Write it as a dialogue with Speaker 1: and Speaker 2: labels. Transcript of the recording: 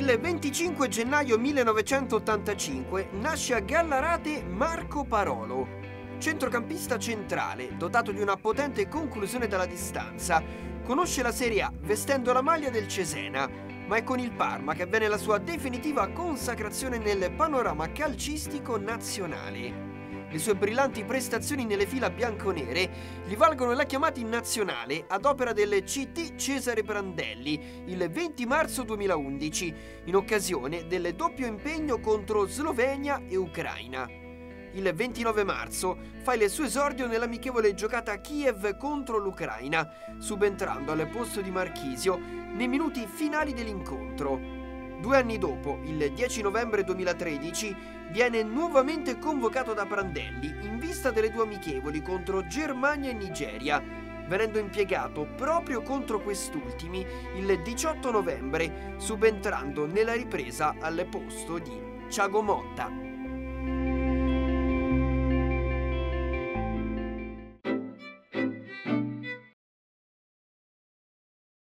Speaker 1: Il 25 gennaio 1985 nasce a Gallarate Marco Parolo, centrocampista centrale, dotato di una potente conclusione dalla distanza. Conosce la Serie A vestendo la maglia del Cesena, ma è con il Parma che avviene la sua definitiva consacrazione nel panorama calcistico nazionale. Le sue brillanti prestazioni nelle fila bianconere gli valgono la chiamata in nazionale ad opera del CT Cesare Prandelli il 20 marzo 2011, in occasione del doppio impegno contro Slovenia e Ucraina. Il 29 marzo fa il suo esordio nell'amichevole giocata a Kiev contro l'Ucraina, subentrando al posto di Marchisio nei minuti finali dell'incontro. 2 anni dopo, il 10 novembre 2013, viene nuovamente convocato da Prandelli in vista delle due amichevoli contro Germania e Nigeria, venendo impiegato proprio contro quest'ultimi il 18 novembre, subentrando nella ripresa al posto di Thiago Motta.